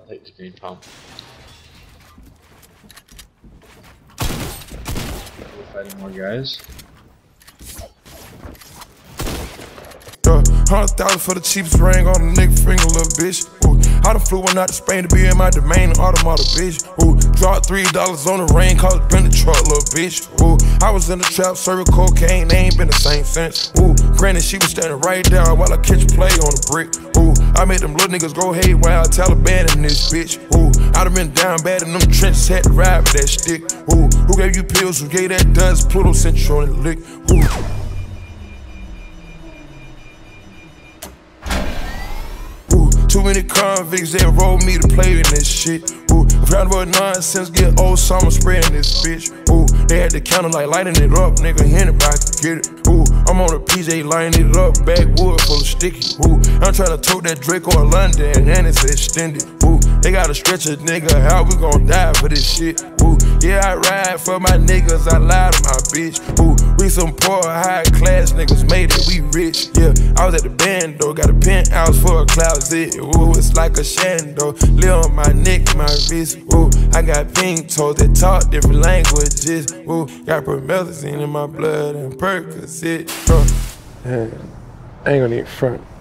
take the green pump. We're fighting more guys. 100,000 for the cheapest ring on a nigga finger, little bitch. Ooh, I done flew one out to Spain to be in my domain, automata, bitch. Ooh, dropped $3 on the rain, cause it been the truck, little bitch. Ooh, I was in the trap, serving cocaine, they ain't been the same since. Ooh, granted, she was standing right there while I catch a play on the brick. Ooh, I made them little niggas go haywire, Taliban in this bitch. Ooh, I done been down bad in them trenches, had to ride with that stick. Ooh, who gave you pills, who gave that dust? Pluto sent you on the lick. Ooh. Too many convicts that rolled me to play in this shit. Ooh, round about nonsense, get old summer spreading this bitch. Ooh, they had the counter like lighting it up, nigga, anybody can get it. Ooh, I'm on a PJ lining it up, backwood full of sticky. Ooh, I'm trying to tote that Draco in London and it's extended. Ooh, they gotta stretch a nigga out, we gon' die for this shit. Ooh, yeah, I ride for my niggas, I lie to my bitch. Ooh, we some poor, high class niggas, made it, we rich. Yeah, I was at the band though, got a penthouse for a closet. Ooh, it's like a shando, live on my neck, my wrist. Ooh, I got pink toes that talk different languages. Ooh, got promethazine in my blood and Percocet. Man, I ain't gonna need front.